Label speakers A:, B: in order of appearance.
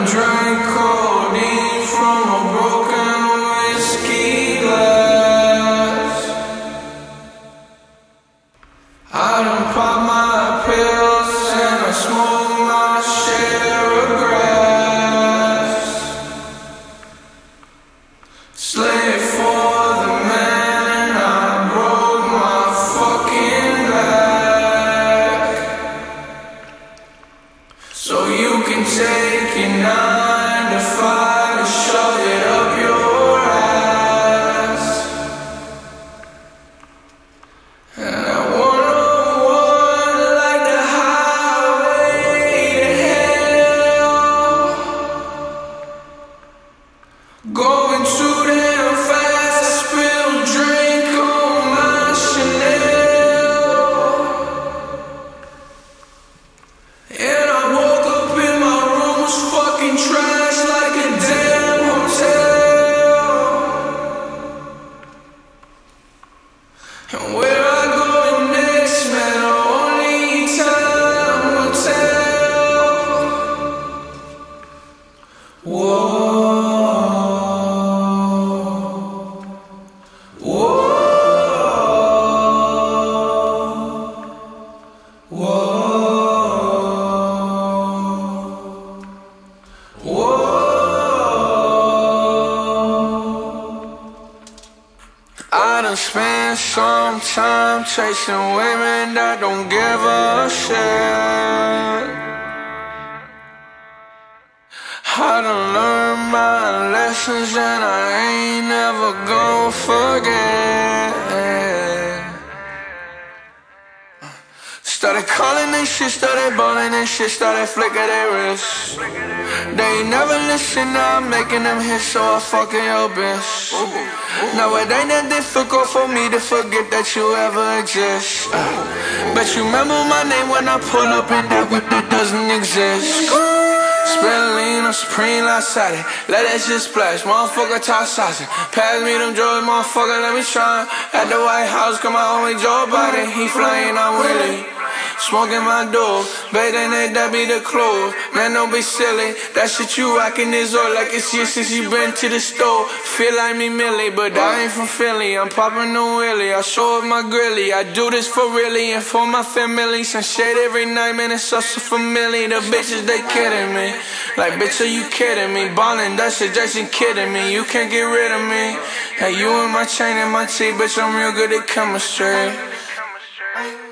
A: drank codeine from a broken whiskey glass. I done popped my pills and I smoked my share of grass. Slave for the man and I broke my fucking back. So you can take your 9 to 5 and shove it up your ass. And I wanna like the highway to hell, going too damn fast. I spilled drink on my Chanel, and I woke up in my room was fucking trash like a damn hotel. And where I go next, man, only time will tell. Whoa, whoa, whoa, whoa. I done spent some time chasing women that don't give a shit. I done learned my lessons and I ain't never gon' forget. Started calling and shit, started balling and shit, started flicking their wrists. They ain't never listen, now I'm making them hits, so I fucking your bitch. Now it ain't that difficult for me to forget that you ever exist. Bet you remember my name when I pull up in that whip that doesn't exist. Spend lean on Supreme last Saturday, let that shit splash, motherfucker talk sausage. Pass me them drugs, motherfucker, let me try. At the White House, come my homie Joe Biden, he flying, I'm Willie. Smoking my dope, bathing it, that be the clothes. Man, don't be silly, that shit you rockin' is all like it's years since you been to the store. Feel like me Millie, but I ain't from Philly, I'm poppin' no Willie. I show up my grilly, I do this for really and for my family. Some shade every night, man, it's so familiar. The bitches, they kidding me, like bitch, are you kidding me? Ballin', that shit, Jason kidding me, you can't get rid of me. Hey, you in my chain and my teeth, bitch, I'm real good at chemistry.